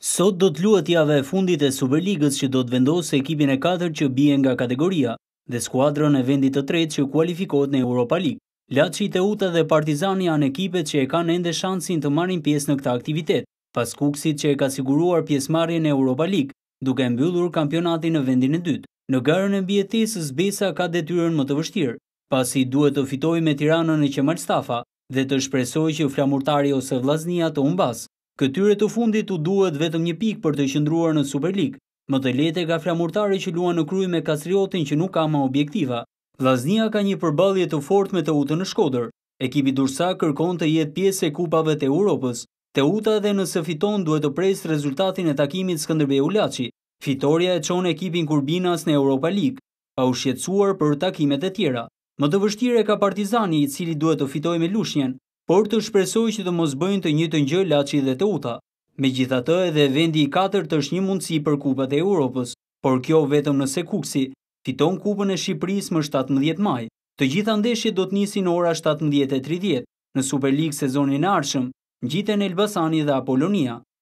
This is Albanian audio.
Sot do të luhet java e fundit e Superligës që do të vendosë ekipin e 4 që bie nga kategoria dhe skuadrën e vendit të tretë që kualifikohet në Europa League. Lecce, Teuta dhe Partizani janë ekipet që e kanë ende shansin të marrin pjesë në këtë aktivitet, pas Kuksit që e ka siguruar pjesëmarrjen në Europa League, duke mbyllur kampionatin në vendin e dytë. Në garën e mbijetesës Besa ka detyrën më të vështirë, pasi duhet të fitojë me Tiranën e Qemal Stafa dhe të shpresojë që Flamurtari ose Vllaznia të humbas. Këtyre të fundit u duhet vetëm një pikë për të qëndruar në Super League. Më të lehtë ka Flamurtari që luan në krye me Kastriotin që nuk ka më objektiva. Vllaznia ka një përballje të fortë me Teutën në Shkodër. Ekipi dursak kërkon të jetë pjesë e kupave të Europës. Teuta edhe nëse fiton duhet të presë rezultatin e takimit Skënderbeu-Lecce. Fitoria e çon ekipin Kurbinas në Europa League, pa u shqetësuar për takimet e tjera. Më të vështirë ka Partizani, i cili duhet të fitojë me Lushnjën, por të shpresojë që të mos bëjnë të njëjtën gjë Lecce dhe Teuta. Megjithatë, edhe vendi i katërt është një mundësi për kupat e Europës, por kjo vetëm nëse Kuksi fiton kupën e Shqipërisë më 17 maj. Të gjitha ndeshjet do të nisin ora 17:30 në Super League sezonin e ardhshëm, ngjiten Elbasani dhe Apolonia.